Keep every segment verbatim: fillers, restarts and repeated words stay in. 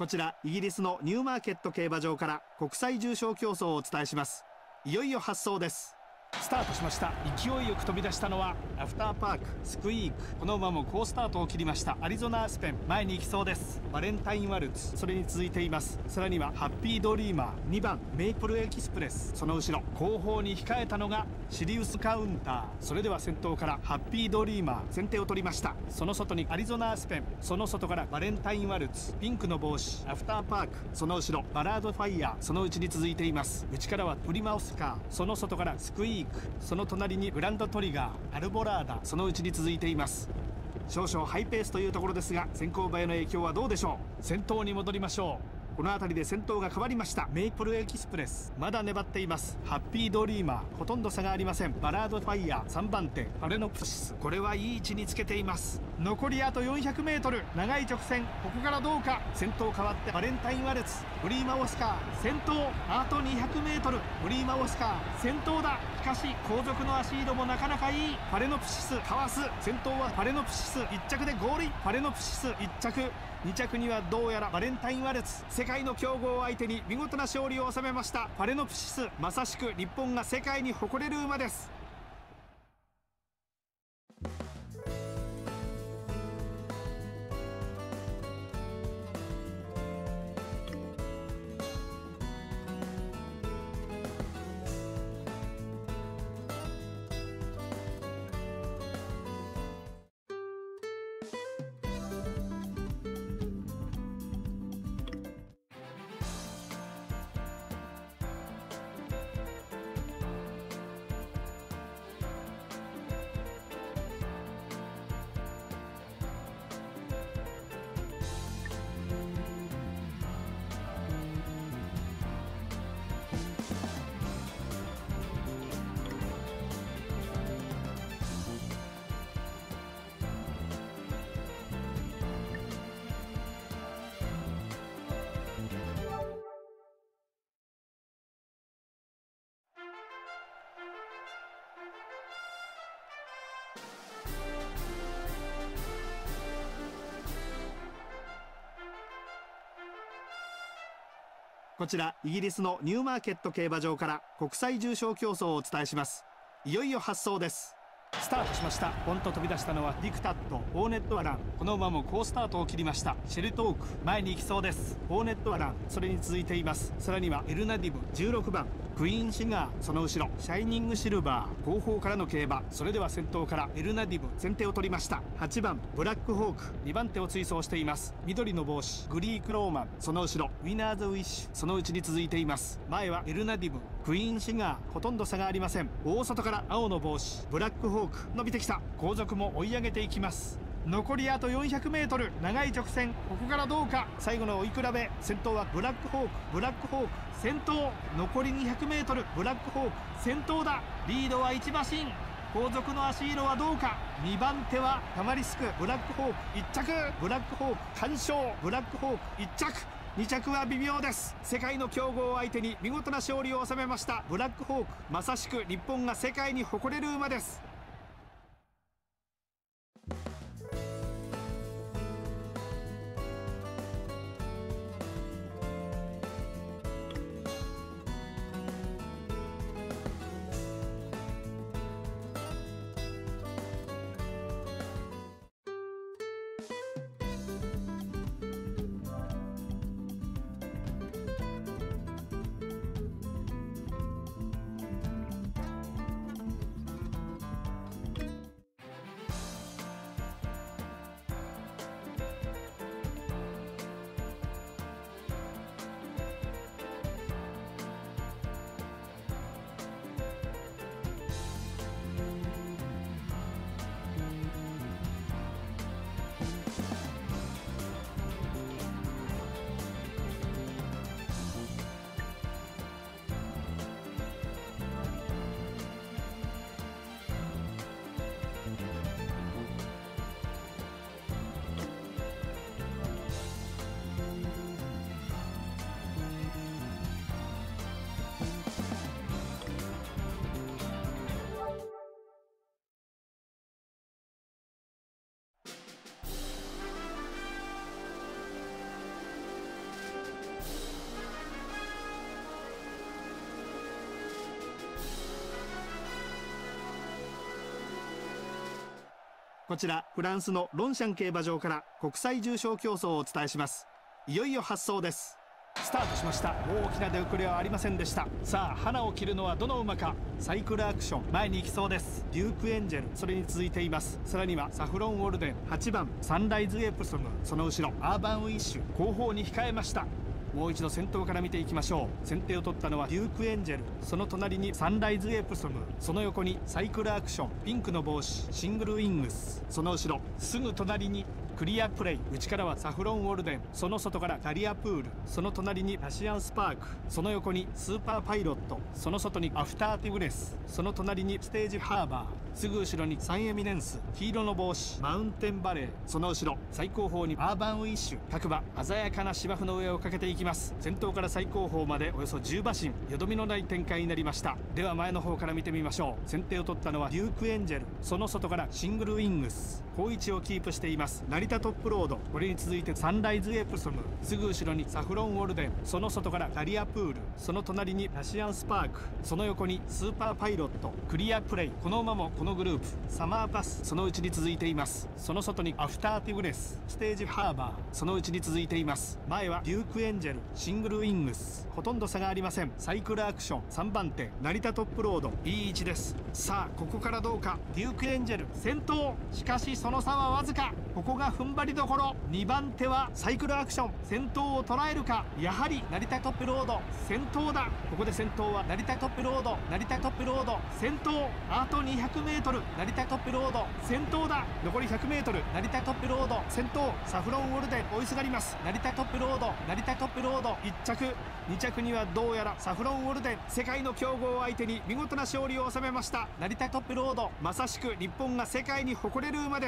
こちらイギリスのニューマーケット競馬場から国際重賞競争をお伝えします。いよいよ発走です。スタートしました。勢いよく飛び出したのはアフターパークスクイーク。この馬も好スタートを切りました。アリゾナアスペン前に行きそうです。バレンタインワルツそれに続いています。さらにはハッピードリーマー、にばんメイプルエキスプレス、その後ろ後方に控えたのがシリウスカウンター。それでは先頭からハッピードリーマー先手を取りました。その外にアリゾナアスペン、その外からバレンタインワルツ、ピンクの帽子アフターパーク、その後ろバラードファイヤー、その内に続いています。内からはプリマオスカー、その外からスクイーク、その隣にグランドトリガー、アルボラーダ、その内に続いています。少々ハイペースというところですが先行馬への影響はどうでしょう。先頭に戻りましょう。この辺りで先頭が変わりました。メイプルエキスプレスまだ粘っています。ハッピードリーマーほとんど差がありません。バラードファイヤーさんばん手、パレノプシスこれはいい位置につけています。残りあと よんひゃくメートル 長い直線、ここからどうか。先頭変わってバレンタインワルツ、フリーマオスカー先頭、あと にひゃくメートル フリーマオスカー先頭だ。しかし後続の足色もなかなかいい。パレノプシスかわす。先頭はパレノプシスいっ着でゴールイン。パレノプシスいっ着、に着にはどうやらバレンタインワルツ。世界の強豪を相手に見事な勝利を収めました。パレノプシスまさしく日本が世界に誇れる馬です。こちらイギリスのニューマーケット競馬場から国際重賞競争をお伝えします。いよいよ発走です。スタートしました。ポンと飛び出したのはディクタット、ホーネットアラン。この馬も好スタートを切りました。シェルトーク前に行きそうです。ホーネットアランそれに続いています。さらにはエルナディブじゅうろくばん、クイーンシガーその後ろシャイニングシルバー、後方からの競馬。それでは先頭からエルナディブ先手を取りました。はちばんブラックホークにばん手を追走しています。緑の帽子グリークローマン、その後ろウィナーズウィッシュ、その内に続いています。前はエルナディブ、クイーンシガーほとんど差がありません。大外から青の帽子ブラックホーク伸びてきた。後続も追い上げていきます。残りあと よんひゃくメートル 長い直線、ここからどうか。最後の追い比べ、先頭はブラックホークブラックホーク先頭、残り にひゃくメートル ブラックホーク先頭だ。リードはいち馬身、後続の足色はどうか。にばん手はタマリスクブラックホークいっ着、ブラックホーク完勝ブラックホークいっ着、に着は微妙です。世界の強豪を相手に見事な勝利を収めました。ブラックホークまさしく日本が世界に誇れる馬です。 こちらフランスのロンシャン競馬場から国際重賞競争をお伝えします。いよいよ発走です。スタートしました。大きな出遅れはありませんでした。さあ花を切るのはどの馬か。サイクルアクション前に行きそうです。デュークエンジェルそれに続いています。さらにはサフロンウォルデン、はちばんサンライズエプソム、その後ろアーバンウィッシュ後方に控えました。もう一度先頭から見ていきましょう。先手を取ったのはデュークエンジェル、その隣にサンライズエプソム、その横にサイクルアクション、ピンクの帽子シングルウィングス、その後ろすぐ隣にクリアプレイ、内からはサフロンウォルデン、その外からキャリアプール、その隣にラシアンスパーク、その横にスーパーパイロット、その外にアフターティグレス、その隣にステージハーバー、すぐ後ろにサンエミネンス、黄色の帽子マウンテンバレー、その後ろ最後方にアーバンウィッシュ、各馬鮮やかな芝生の上をかけていきます。先頭から最後方までおよそじゅう馬身、よどみのない展開になりました。では前の方から見てみましょう。先手を取ったのはデュークエンジェル、その外からシングルウィングス、好位置をキープしています。成田トップロード、これに続いてサンライズエプソム、すぐ後ろにサフロンウォルデン、その外からキャリアプール、その隣にラシアンスパーク、その横にスーパーパイロット、クリアプレイ、この馬もこのグループサマーパス、そのうちに続いています。その外にアフターティグレス、ステージハーバー、そのうちに続いています。前はデュークエンジェル、シングルウィングス、ほとんど差がありません。サイクルアクションさんばん手、成田トップロード、いい位置です。さあここからどうか。デュークエンジェル先頭、しかしその差はわずか。ここが踏ん張りどころ。にばん手はサイクルアクション、先頭を捉えるか。やはり成田トップロード先頭だ。ここで先頭は成田トップロード、成田トップロード先頭、あと にひゃくメートル、成田トップロード先頭だ。残り ひゃくメートル、成田トップロード先頭、サフロンウォルデン追いすがります。成田トップロード、成田トップロードいっ着、に着にはどうやらサフロンウォルデン、世界の強豪を相手に見事な勝利を収めました。成田トップロード、まさしく日本が世界に誇れる馬です。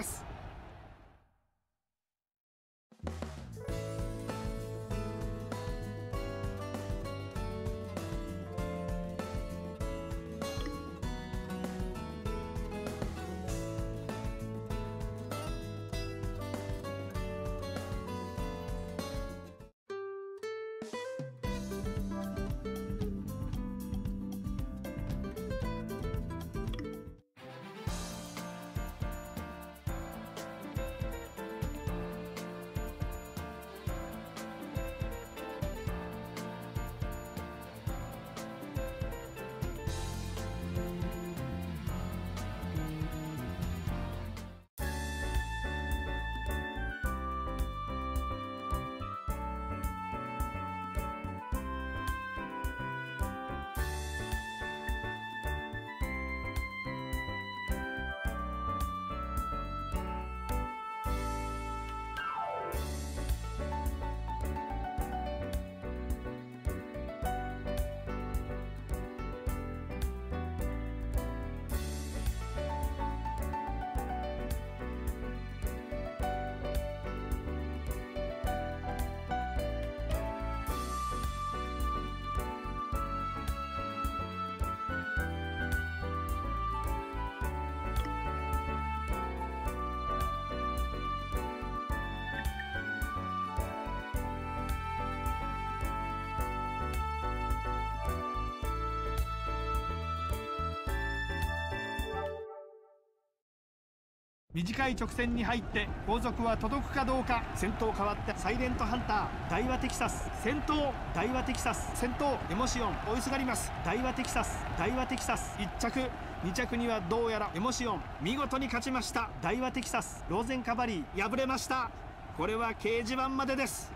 短い直線に入って後続は届くかどうか。先頭変わってサイレントハンター、ダイワテキサス先頭、ダイワテキサス先頭、エモシオン追いすがります。ダイワテキサス、ダイワテキサスいっ着、に着にはどうやらエモシオン、見事に勝ちました。ダイワテキサス、ローゼンカバリー敗れました。これは掲示板までです。